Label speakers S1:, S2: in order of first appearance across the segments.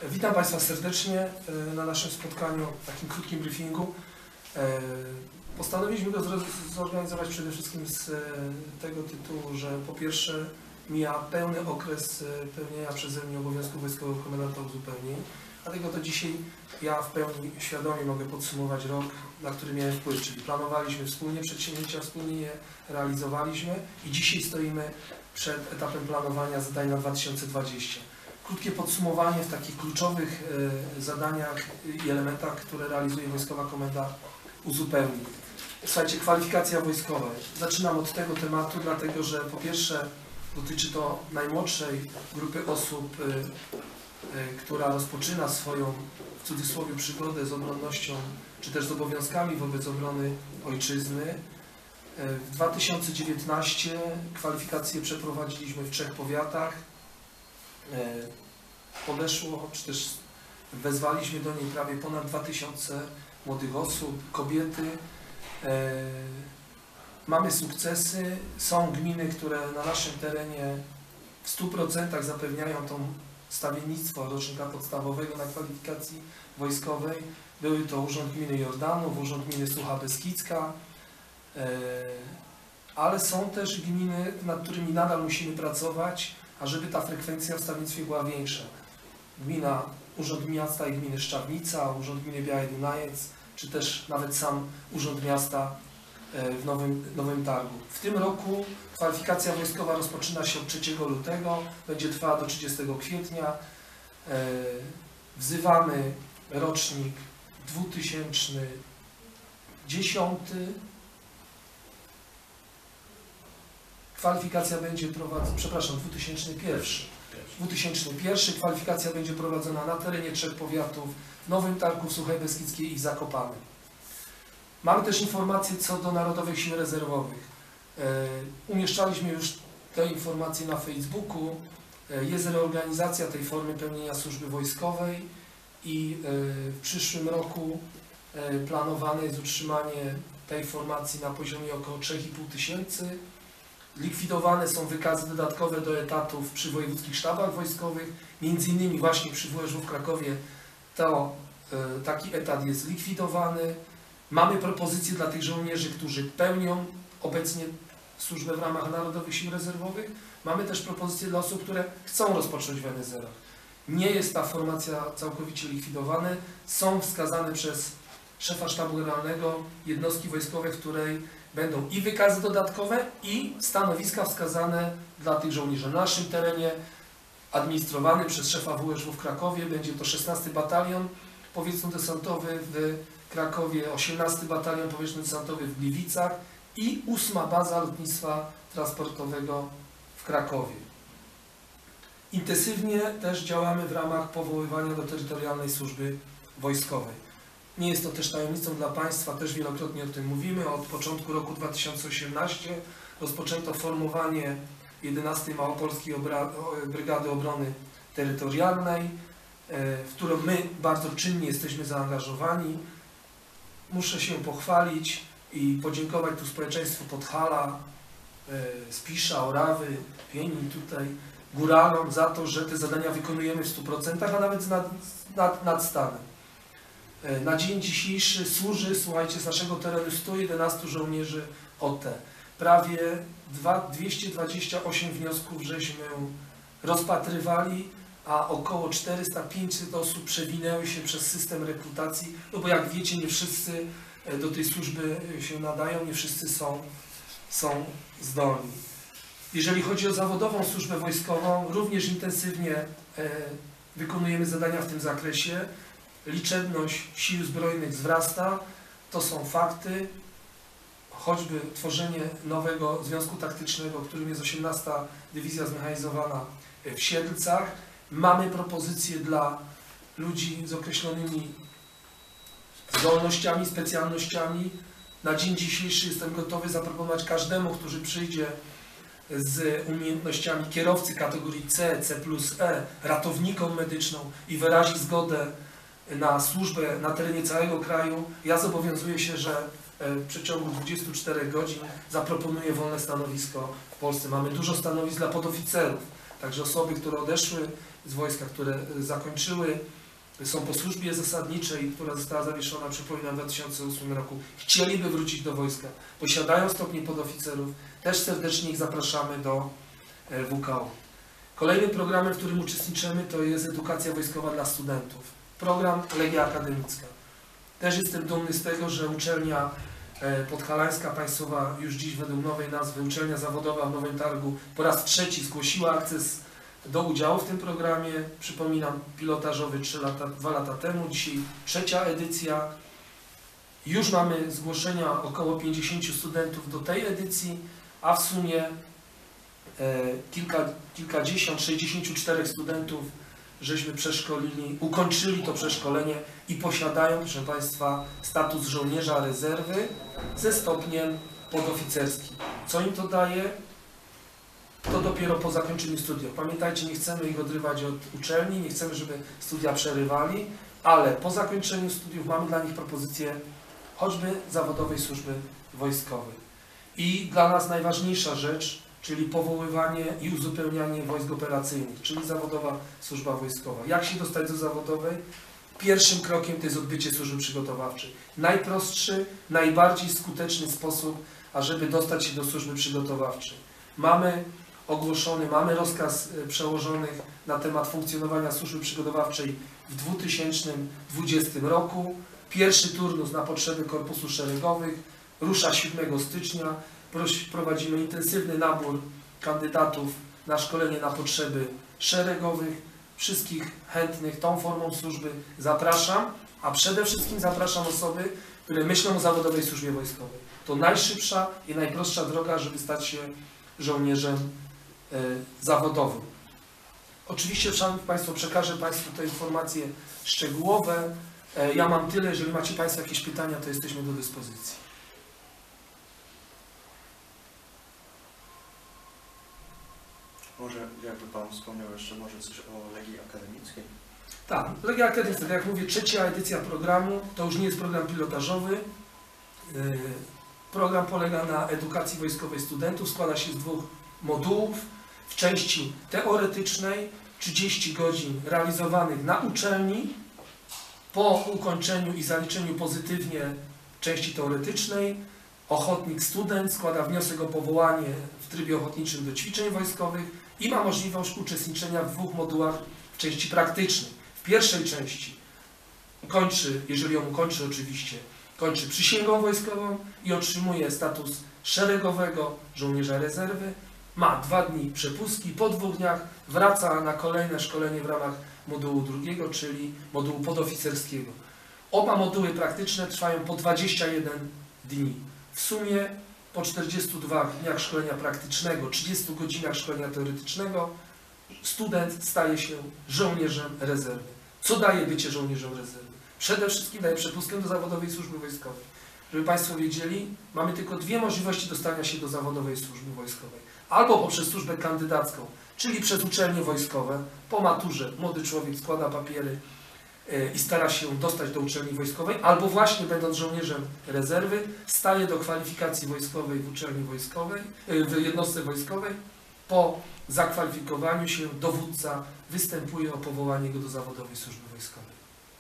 S1: Witam Państwa serdecznie na naszym spotkaniu, takim krótkim briefingu. Postanowiliśmy go zorganizować przede wszystkim z tego tytułu, że po pierwsze mija pełny okres pełnienia przeze mnie obowiązku wojskowego komendanta uzupełnień, dlatego to dzisiaj ja w pełni świadomie mogę podsumować rok, na który miałem wpływ, czyli planowaliśmy wspólnie przedsięwzięcia, wspólnie je realizowaliśmy i dzisiaj stoimy przed etapem planowania zadań na 2020. Krótkie podsumowanie w takich kluczowych zadaniach i elementach, które realizuje Wojskowa Komenda Uzupełnień. Słuchajcie, kwalifikacja wojskowa. Zaczynam od tego tematu, dlatego że po pierwsze dotyczy to najmłodszej grupy osób, która rozpoczyna swoją, w cudzysłowie, przygodę z obronnością, czy też z obowiązkami wobec obrony ojczyzny. W 2019 kwalifikacje przeprowadziliśmy w 3 powiatach. Podeszło, czy też wezwaliśmy do niej prawie ponad 2000 młodych osób, kobiety. Mamy sukcesy, są gminy, które na naszym terenie w 100% zapewniają to stawiennictwo rocznika podstawowego na kwalifikacji wojskowej. Były to Urząd Gminy Jordanów, Urząd Gminy Sucha Beskidzka, ale są też gminy, nad którymi nadal musimy pracować, ażeby ta frekwencja w stawiennictwie była większa. Urząd Miasta i Gminy Szczawnica, Urząd Gminy Biały Dunajec, czy też nawet sam Urząd Miasta w Nowym Targu. W tym roku kwalifikacja wojskowa rozpoczyna się od 3 lutego, będzie trwała do 30 kwietnia. Wzywamy rocznik 2010. Kwalifikacja będzie prowadzona, 2001. 2001 kwalifikacja będzie prowadzona na terenie 3 powiatów, w Nowym Targu, w Suchej Beskidzkiej i w Zakopanem. Mamy też informacje co do Narodowych Sił Rezerwowych. Umieszczaliśmy już te informacje na Facebooku. Jest reorganizacja tej formy pełnienia służby wojskowej i w przyszłym roku planowane jest utrzymanie tej formacji na poziomie około 3500. Likwidowane są wykazy dodatkowe do etatów przy wojewódzkich sztabach wojskowych, między innymi właśnie przy WSW w Krakowie taki etat jest likwidowany. Mamy propozycje dla tych żołnierzy, którzy pełnią obecnie służbę w ramach Narodowych Sił Rezerwowych. Mamy też propozycje dla osób, które chcą rozpocząć w NSR-ach. Nie jest ta formacja całkowicie likwidowana. Są wskazane przez szefa sztabu generalnego jednostki wojskowe, w której będą i wykazy dodatkowe, i stanowiska wskazane dla tych żołnierzy. Na naszym terenie administrowany przez szefa WSW w Krakowie będzie to 16 Batalion Powietrzno-Desantowy w Krakowie, 18 Batalion Powietrzno-Desantowy w Gliwicach i 8. Baza Lotnictwa Transportowego w Krakowie. Intensywnie też działamy w ramach powoływania do terytorialnej służby wojskowej. Nie jest to też tajemnicą dla Państwa, też wielokrotnie o tym mówimy. Od początku roku 2018 rozpoczęto formowanie 11. Małopolskiej Brygady Obrony Terytorialnej, w którą my bardzo czynnie jesteśmy zaangażowani. Muszę się pochwalić i podziękować tu społeczeństwu Podhala, Spisza, Orawy, Pieni, tutaj góralom za to, że te zadania wykonujemy w 100%, a nawet nad stanem. Na dzień dzisiejszy służy, słuchajcie, z naszego terenu 111 żołnierzy OT. Prawie 228 wniosków żeśmy rozpatrywali, a około 400-500 osób przewinęły się przez system rekrutacji, no bo jak wiecie, nie wszyscy do tej służby się nadają, nie wszyscy są zdolni. Jeżeli chodzi o zawodową służbę wojskową, również intensywnie wykonujemy zadania w tym zakresie. Liczebność sił zbrojnych wzrasta, to są fakty, choćby tworzenie nowego związku taktycznego, którym jest 18. Dywizja Zmechanizowana w Siedlcach. Mamy propozycje dla ludzi z określonymi zdolnościami, specjalnościami. Na dzień dzisiejszy jestem gotowy zaproponować każdemu, który przyjdzie z umiejętnościami kierowcy kategorii C, C+E, ratownikom medyczną i wyrazi zgodę na służbę na terenie całego kraju. Ja zobowiązuję się, że w przeciągu 24 godzin zaproponuję wolne stanowisko w Polsce. Mamy dużo stanowisk dla podoficerów, także osoby, które odeszły z wojska, które zakończyły, są po służbie zasadniczej, która została zawieszona, przypominam, w 2008 roku, chcieliby wrócić do wojska, posiadają stopnie podoficerów, też serdecznie ich zapraszamy do WKO. Kolejnym programem, w którym uczestniczymy, to jest edukacja wojskowa dla studentów. Program Legia Akademicka. Też jestem dumny z tego, że uczelnia podhalańska państwowa, już dziś według nowej nazwy, uczelnia zawodowa w Nowym Targu, po raz trzeci zgłosiła akces do udziału w tym programie. Przypominam, pilotażowy 2 lata temu, dzisiaj 3. edycja. Już mamy zgłoszenia około 50 studentów do tej edycji, a w sumie kilkadziesiąt, 64 studentów żeśmy przeszkolili, ukończyli to przeszkolenie i posiadają, proszę Państwa, status żołnierza rezerwy ze stopniem podoficerskim. Co im to daje? To dopiero po zakończeniu studiów. Pamiętajcie, nie chcemy ich odrywać od uczelni, nie chcemy, żeby studia przerywali, ale po zakończeniu studiów mamy dla nich propozycję choćby zawodowej służby wojskowej. I dla nas najważniejsza rzecz, czyli powoływanie i uzupełnianie wojsk operacyjnych, czyli zawodowa służba wojskowa. Jak się dostać do zawodowej? Pierwszym krokiem to jest odbycie służby przygotowawczej. Najprostszy, najbardziej skuteczny sposób, ażeby dostać się do służby przygotowawczej. Mamy ogłoszony, mamy rozkaz przełożonych na temat funkcjonowania służby przygotowawczej w 2020 roku. Pierwszy turnus na potrzeby korpusu szeregowych rusza 7 stycznia. Prowadzimy intensywny nabór kandydatów na szkolenie na potrzeby szeregowych. Wszystkich chętnych tą formą służby zapraszam, a przede wszystkim zapraszam osoby, które myślą o zawodowej służbie wojskowej. To najszybsza i najprostsza droga, żeby stać się żołnierzem zawodowym. Oczywiście, Szanowni Państwo, przekażę Państwu te informacje szczegółowe. Ja mam tyle, jeżeli macie Państwo jakieś pytania, to jesteśmy do dyspozycji.
S2: Może jakby Pan wspomniał jeszcze może coś o Legii Akademickiej?
S1: Tak, Legia Akademicka, tak jak mówię, 3. edycja programu, to już nie jest program pilotażowy. Program polega na edukacji wojskowej studentów, składa się z 2 modułów. W części teoretycznej 30 godzin realizowanych na uczelni. Po ukończeniu i zaliczeniu pozytywnie części teoretycznej ochotnik, student składa wniosek o powołanie w trybie ochotniczym do ćwiczeń wojskowych i ma możliwość uczestniczenia w 2 modułach w części praktycznej. W pierwszej części kończy, jeżeli ją ukończy oczywiście, kończy przysięgą wojskową i otrzymuje status szeregowego żołnierza rezerwy. Ma 2 dni przepustki, po 2 dniach wraca na kolejne szkolenie w ramach modułu 2, czyli modułu podoficerskiego. Oba moduły praktyczne trwają po 21 dni. W sumie po 42 dniach szkolenia praktycznego, 30 godzinach szkolenia teoretycznego student staje się żołnierzem rezerwy. Co daje bycie żołnierzem rezerwy? Przede wszystkim daje przepustkę do zawodowej służby wojskowej. Żeby Państwo wiedzieli, mamy tylko 2 możliwości dostania się do zawodowej służby wojskowej. Albo poprzez służbę kandydacką, czyli przez uczelnie wojskowe. Po maturze młody człowiek składa papiery i stara się dostać do uczelni wojskowej, albo właśnie będąc żołnierzem rezerwy, staje do kwalifikacji wojskowej w uczelni wojskowej, w jednostce wojskowej. Po zakwalifikowaniu się dowódca występuje o powołanie go do zawodowej służby wojskowej.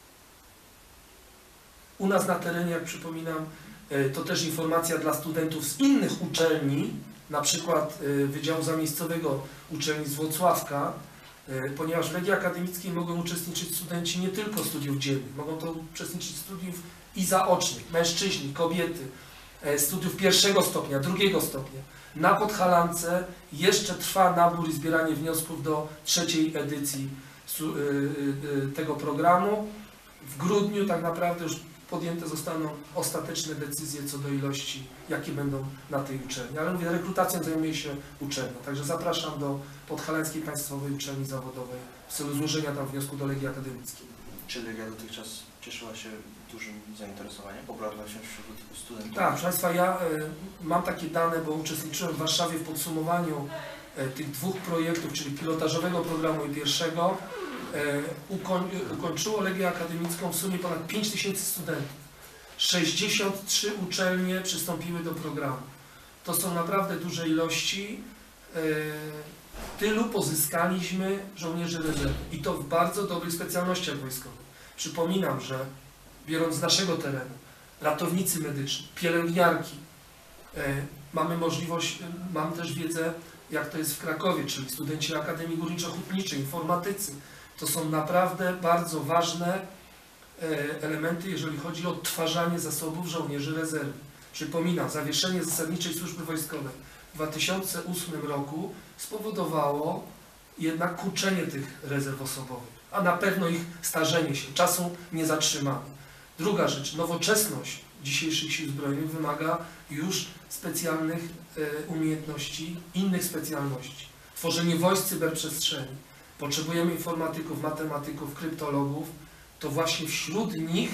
S1: U nas na terenie, jak przypominam, to też informacja dla studentów z innych uczelni, na przykład Wydziału Zamiejscowego uczelni z Włocławka, ponieważ w Legii Akademickiej mogą uczestniczyć studenci nie tylko studiów dziennych, mogą to uczestniczyć studiów i zaocznych, mężczyźni, kobiety, studiów 1. stopnia, 2. stopnia. Na Podhalance jeszcze trwa nabór i zbieranie wniosków do 3. edycji tego programu. W grudniu tak naprawdę już podjęte zostaną ostateczne decyzje co do ilości, jakie będą na tej uczelni. Ale mówię, rekrutacją zajmuje się uczelnia. Także zapraszam do Podhalańskiej Państwowej Uczelni Zawodowej w celu złożenia tam wniosku do Legii Akademickiej.
S2: Czy Legia dotychczas cieszyła się dużym zainteresowaniem, popularnością wśród studentów?
S1: Tak, proszę Państwa, ja mam takie dane, bo uczestniczyłem w Warszawie w podsumowaniu tych 2 projektów, czyli pilotażowego programu i pierwszego. Ukończyło Legię Akademicką w sumie ponad 5000 studentów. 63 uczelnie przystąpiły do programu. To są naprawdę duże ilości. Tylu pozyskaliśmy żołnierzy rezerwy i to w bardzo dobrych specjalnościach wojskowych. Przypominam, że biorąc z naszego terenu, ratownicy medyczni, pielęgniarki, mamy możliwość, mam też wiedzę, jak to jest w Krakowie, czyli studenci Akademii Górniczo-Hutniczej, informatycy. To są naprawdę bardzo ważne elementy, jeżeli chodzi o odtwarzanie zasobów żołnierzy rezerwy. Przypominam, zawieszenie zasadniczej służby wojskowej w 2008 roku spowodowało jednak kurczenie tych rezerw osobowych, a na pewno ich starzenie się, czasu nie zatrzymamy. Druga rzecz, nowoczesność dzisiejszych sił zbrojnych wymaga już specjalnych umiejętności, innych specjalności. Tworzenie wojsk cyberprzestrzeni. Potrzebujemy informatyków, matematyków, kryptologów. To właśnie wśród nich,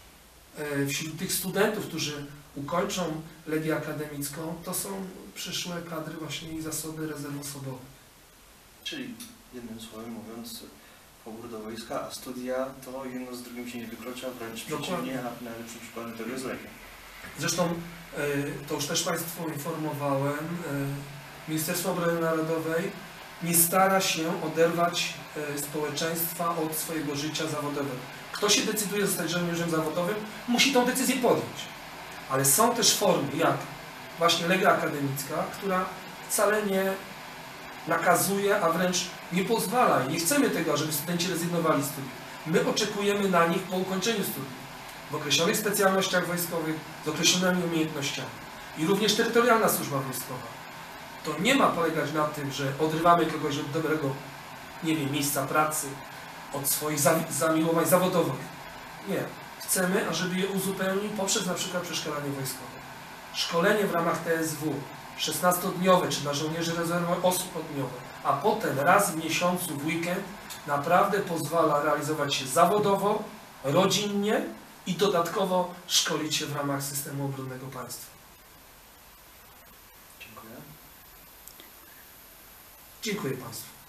S1: wśród tych studentów, którzy ukończą Legię Akademicką, to są przyszłe kadry właśnie i zasoby rezerw osobowych.
S2: Czyli jednym słowem mówiąc, pobór do wojska, a studia to jedno z drugim się nie wyklucza, wręcz przeciwnie, a najlepszym przykładem tego jest Legia.
S1: Zresztą to już też Państwu informowałem, Ministerstwo Obrony Narodowej nie stara się oderwać społeczeństwa od swojego życia zawodowego. Kto się decyduje zostać żołnierzem zawodowym, musi tą decyzję podjąć. Ale są też formy, jak właśnie Legia Akademicka, która wcale nie nakazuje, a wręcz nie pozwala i nie chcemy tego, żeby studenci rezygnowali z studiów. My oczekujemy na nich po ukończeniu studiów, w określonych specjalnościach wojskowych, z określonymi umiejętnościami. I również terytorialna służba wojskowa. To nie ma polegać na tym, że odrywamy kogoś od dobrego, nie wiem, miejsca pracy, od swoich zamiłowań zawodowych. Nie. Chcemy, ażeby je uzupełnił poprzez na przykład przeszkolenie wojskowe. Szkolenie w ramach TSW, 16-dniowe, czy na żołnierzy rezerwy 8-dniowe, a potem raz w miesiącu w weekend naprawdę pozwala realizować się zawodowo, rodzinnie i dodatkowo szkolić się w ramach systemu obronnego państwa.
S2: Dziękuję.
S1: Dziękuję Państwu.